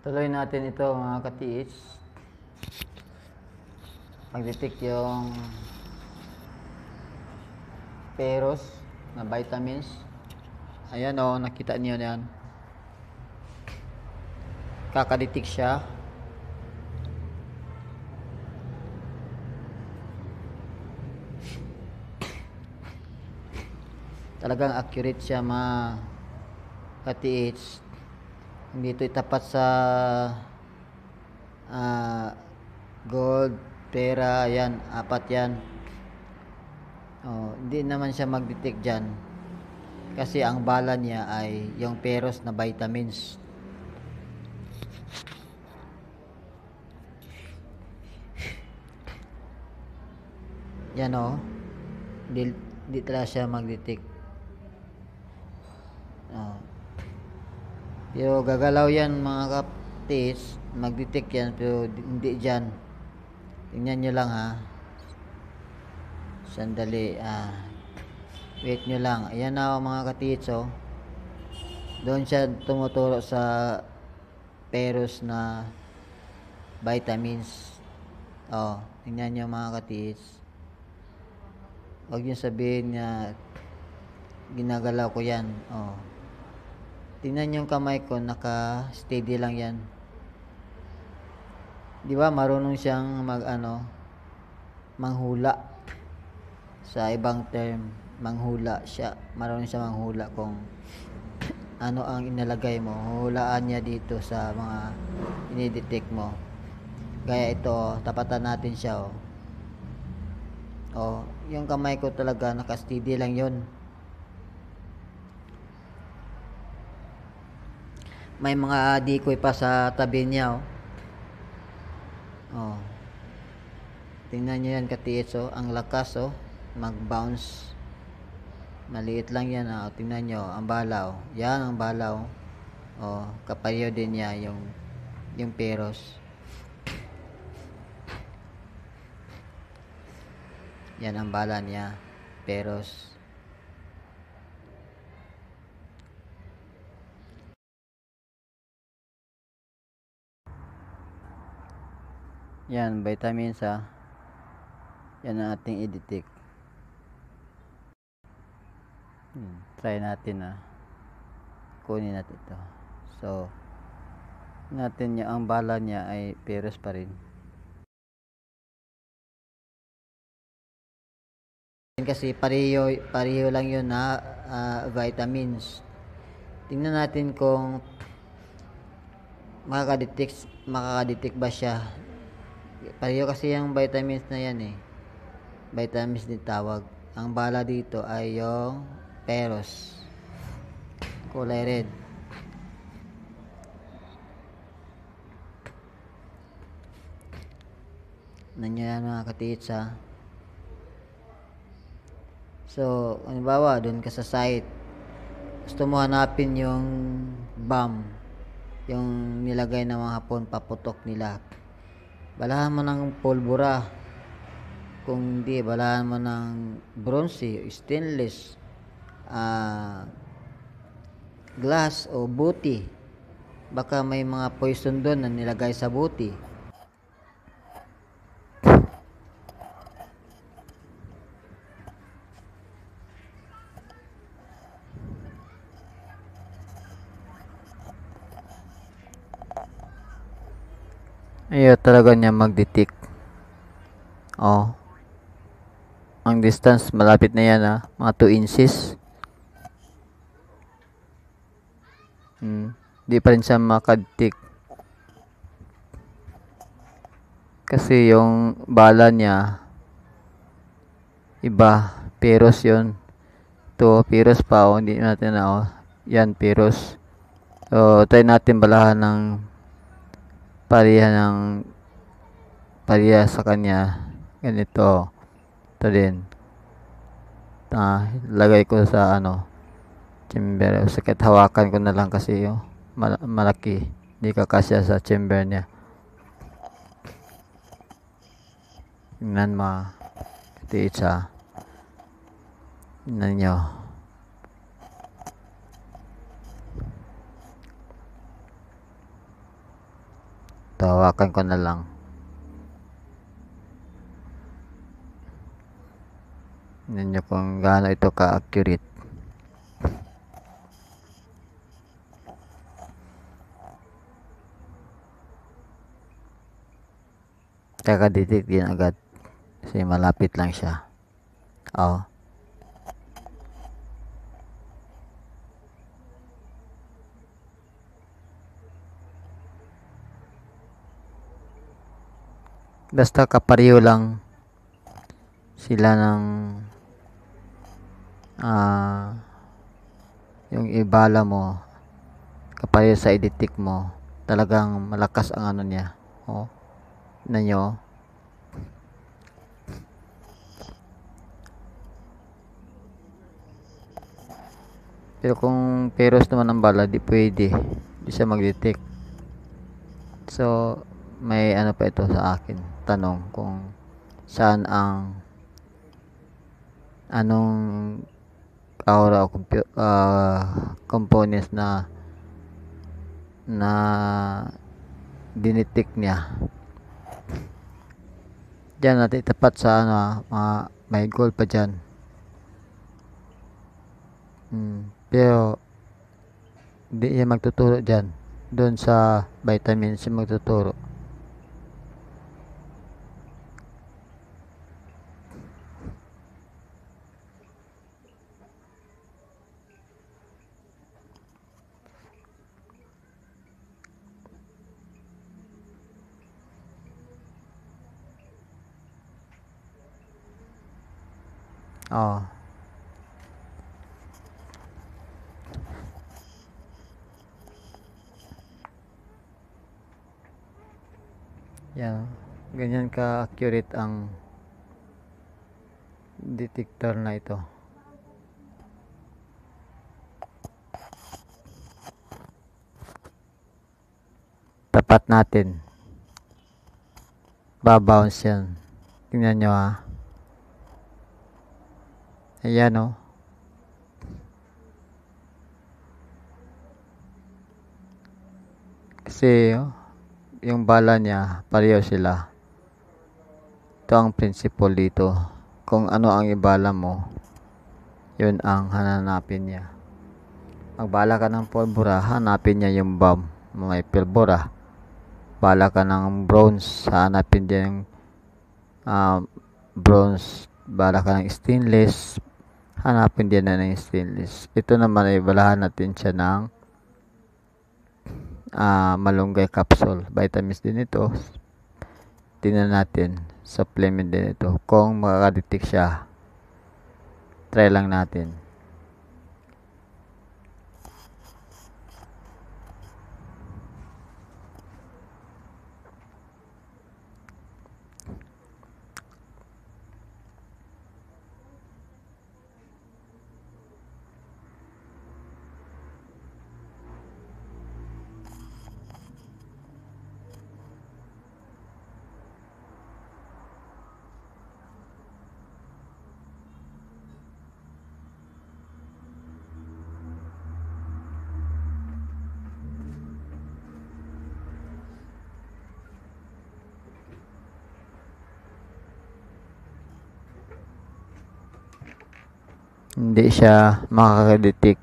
Tuloy natin ito mga katiits. Mag-detect yung peros na vitamins. Ayan o, nakita niyo yan. Kakadetect siya. Talagang accurate siya mga katiits. Hindi ito itapat sa gold, pera, yan, apat yan. Hindi naman siya mag-detect dyan. Kasi ang bala niya ay yung peros na vitamins. Yan o. Hindi talaga siya mag-detect. Pero gagalaw yan mga kaptis. Mag-detect yan pero hindi dyan. Tingnan nyo lang ha. Sandali. Wait nyo lang. Ayan na mga katits oh. Doon siya tumuturo sa peros na vitamins. Tingnan nyo mga katits. Huwag nyo sabihin na ginagalaw ko yan. Tingnan yung kamay ko, naka-steady lang yan. Di ba marunong siyang manghula. Sa ibang term, manghula siya. Marunong siya manghula kung ano ang inalagay mo. Hulaan niya dito sa mga inidetect mo. Gaya ito, tapatan natin siya. Yung kamay ko talaga, naka-steady lang yun. May mga decoy pa sa tabi niya. Tingnan nyo yan katiits. Ang lakas mag-bounce. Maliit lang yan. Tingnan nyo ang balaw. Yan ang balaw. Kapareho din niya yung peros. Yan ang bala niya. Peros. Yan, vitamins yan ang ating i-detect. Try natin kunin natin ito. So, natin niya ang bala niya ay peros pa rin. Kasi pareho lang yun na vitamins. Tingnan natin kung makakadetect ba siya. Pareho kasi yung vitamins na yan vitamins din tawag. Ang bala dito ay yung peros, kulay red. Nandiyan mga katiits So, halimbawa dun ka sa site, gusto mo hanapin yung bomb, yung nilagay ng mga Hapon, paputok nila. Balahan mo ng pulbura. Kung hindi, balahan mo ng bronze, stainless, glass o buti. Baka may mga poison doon na nilagay sa buti. Ayaw talaga niya mag-detect. Ang distance malapit na yan mga 2 inches. Di pa rin siya makadetect. Kasi yung bala niya iba, peros yun. Ito, peros pa hindi natin yan, peros. So, try natin balahan ng pareha sa kanya. Ganito. Ito din. Lagay ko sa chamber. Sakit hawakan ko na lang kasi malaki. Hindi kakasya sa chamber niya. Tingnan mo. Katiits tingnan nyo. Ito, hawakan ko na lang. Tignan nyo kung gaano ito ka-accurate. Kaka-detect din agad. Kasi malapit lang siya. Oh. Basta kapareho lang sila ng yung ibala mo, kapareho sa i-detect mo, talagang malakas ang ano niya. Oh. Na nyo. Pero kung peros naman ang bala, di pwede. Di siya mag-detect. So, may ano pa ito sa akin. Tanong kung saan ang anong aura o components na dinetect niya. Diyan natin itapat sa ano, may gold pa dyan. Pero hindi siya magtuturo dyan. Doon sa vitamin siya magtuturo. Oh. Yan. Ganyan ka-accurate ang detector na ito. Tapat natin. Babounce yan. Tingnan nyo Ayan Kasi yung bala niya, pareho sila. Ito ang principle dito. Kung ano ang ibala mo, yun ang hanapin niya. Magbala ka ng pulbura, hanapin niya yung bomb. May pulbura. Bala ka ng bronze, hanapin niya yung bronze. Bala ka ng stainless, hanapin din na ng stainless. Ito naman ay balahan natin siya ng malunggay capsule. Vitamins din ito. Tingnan natin. Supplement din ito. Kung makakadetect siya, try lang natin. Hindi siya makakadetect.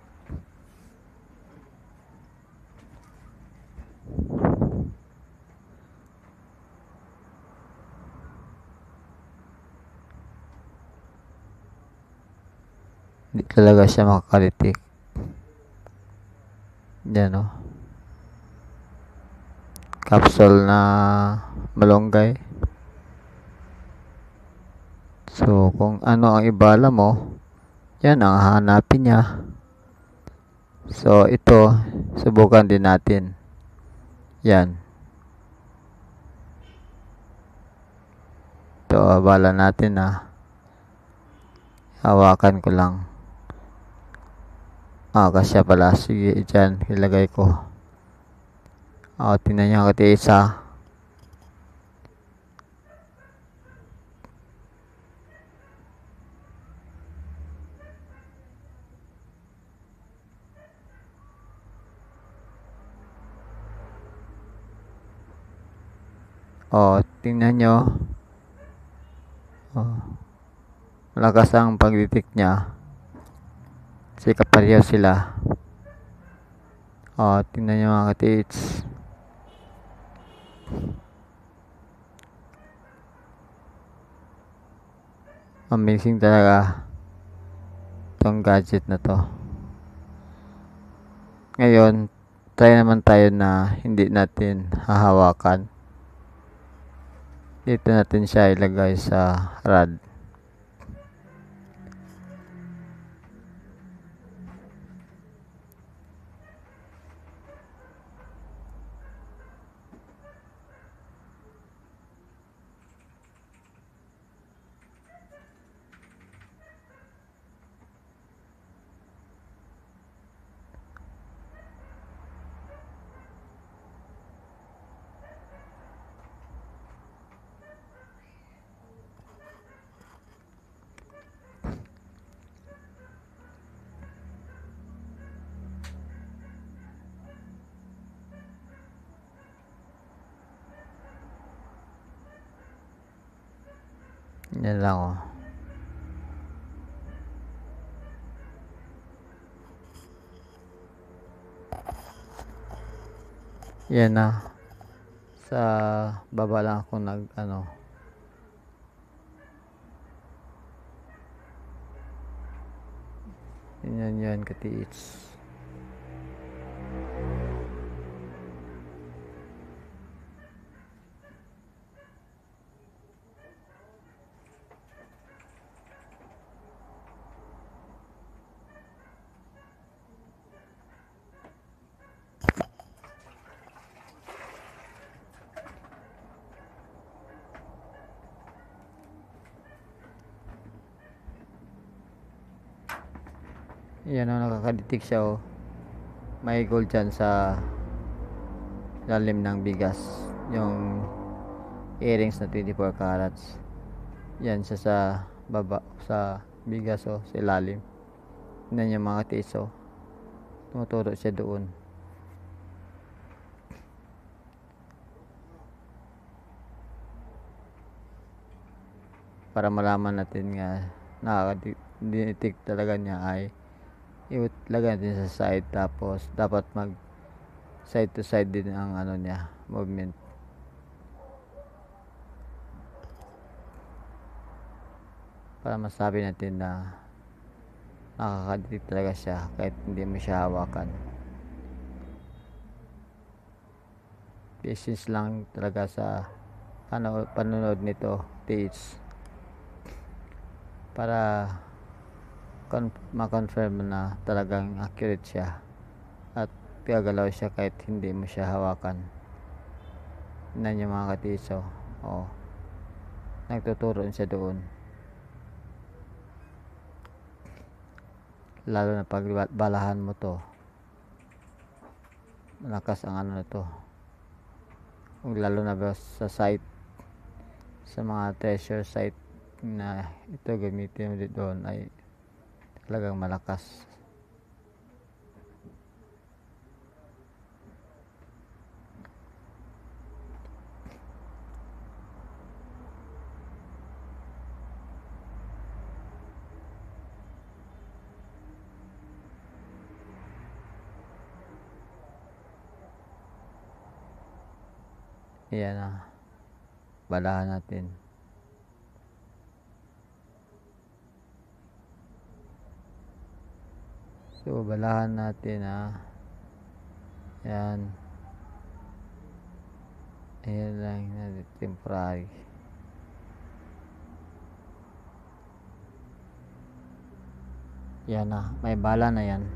Hindi talaga siya makakadetect. Yan capsule na malunggay. So, kung ano ang ibala mo, yan ang hahanapin niya. So, ito, subukan din natin. Yan. Ito, bala natin hawakan ko lang. Kasya pala. Sige, dyan, ilagay ko. Tingnan nyo kati isa. Tingnan nyo. Malakas ang pagditik niya. Kasi kapareho sila. Tingnan nyo mga katits. Amazing talaga itong gadget na to. Ngayon, try naman tayo na hindi natin hahawakan. Dito natin siya ilagay sa rod. Yan lang Yan na. Sa baba lang ako yan katiits. Yan nakakaditik siya May gold dyan sa lalim ng bigas. Yung earrings na 24 carats. Yan siya sa baba sa bigas sa ilalim. Yan yung mga katiits tumuturo siya doon. Para malaman natin nga nakakaditik talaga niya ay ilagay natin sa side, tapos dapat mag side to side din ang niya movement para masabi natin na nakakaditik talaga siya kahit hindi mo siya hawakan. Patience lang talaga sa panonood nito tiits para ma-confirm na talagang accurate siya at gagalaw siya kahit hindi mo siya hawakan. Yan yung mga katiits nagtuturo siya doon, lalo na pag balahan mo to, malakas ang nito. Lalo na sa site, sa mga treasure site na ito gamitin mo doon ay talagang malakas. Yan balahan natin. So balahan natin yan. Ayan lang na temporary. Yan may bala na yan.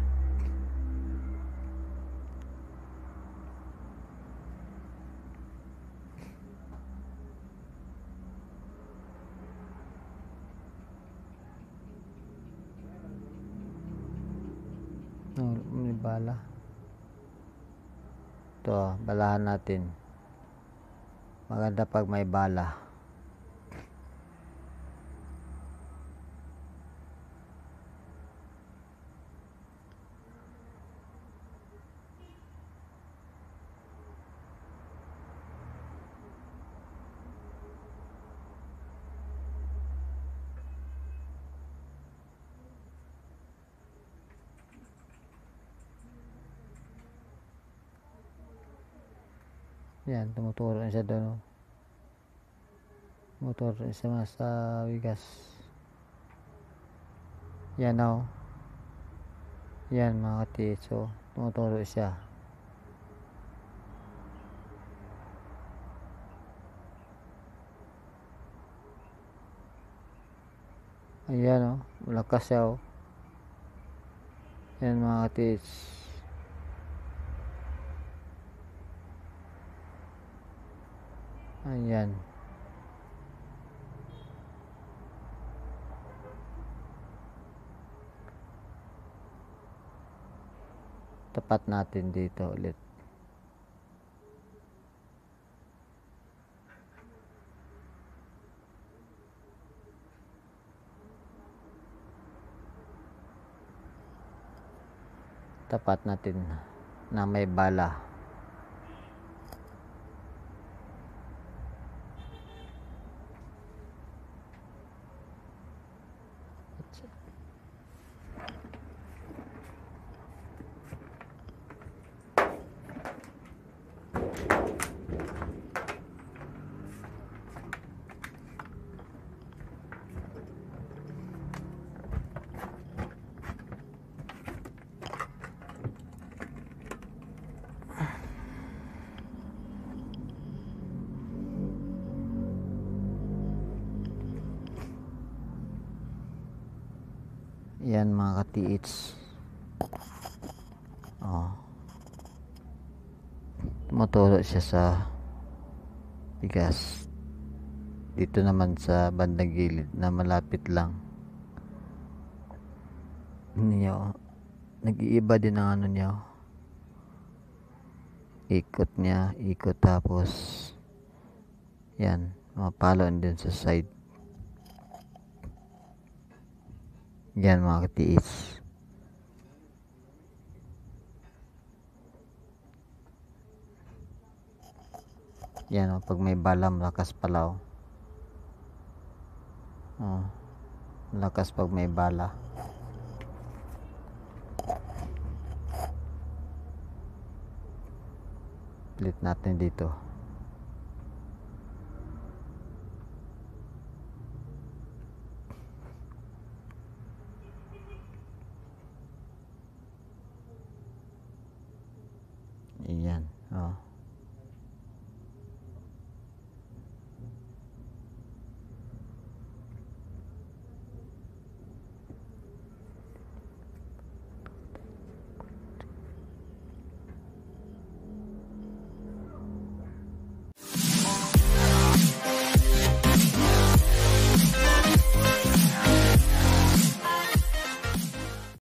May bala. Ito, balahan natin. Maganda pag may bala. Yan, tumuturo na siya doon. Oh. Tumuturo na siya sa bigas. Yan oh. Yan mga katiits. So, tumuturo siya. Ayan oh. Malakas siya oh. Yan mga katiits. Ayan. Tapat natin dito ulit. Tapat natin na may bala. Yan mga katiits. Oh. Tumuturo siya sa bigas. Dito naman sa bandang gilid na malapit lang. Niyo, nag-iiba din ang ano niya. Ikot niya, ikot tapos yan, mapalo din sa side. Yan mga katiis. Yan o, pag may bala, malakas pala o. Oh, malakas pag may bala. Pilit natin dito. Ayan, oh.